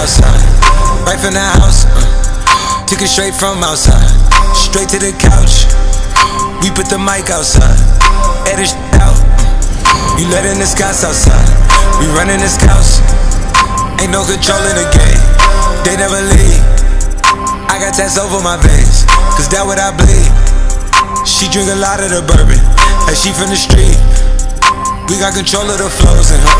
outside, right from the house. Took it straight from outside, straight to the couch. We put the mic outside, edit out. You letting the scouts outside, we running the scouts. Ain't no control in the game, they never leave. I got tats over my veins, cause that what I bleed. She drink a lot of the bourbon, and she from the street. We got control of the flows in her.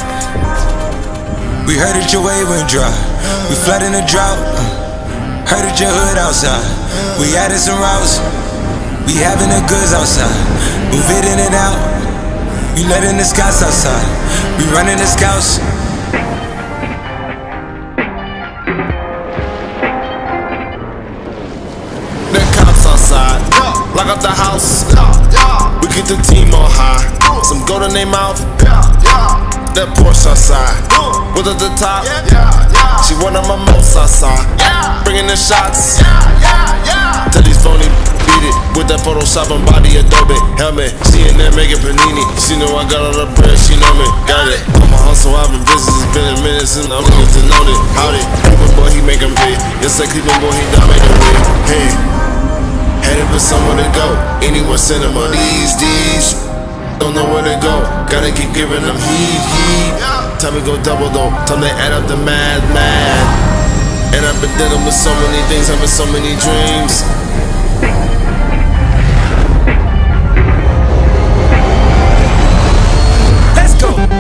We heard that your wave went dry, we flooding the drought. Heard that your hood outside, we added some routes. We having the goods outside, move it in and out. You letting the scouts outside, we running the scouts. The cops outside, lock up the house. We get the team on high, some gold in their mouth. That Porsche outside, with at the top. She one of my most outside, bringing the shots. Tell these phony beat it with that Photoshop and body Adobe helmet. She in there making panini. She know I got all the bread, she know me. Got it. I'm a hustle, I've been busy. It's been a minute since I'm looking to know it. Howdy, Cleveland boy, he make 'em big. Just like Cleveland boy, he dominate the way. Hey, headed for somewhere to go. Anywhere cinema. These don't know where to go. Gotta keep giving them heat. Time to go double though. Time to add up the mad. And I've been dealing with so many things, having so many dreams. Let's go.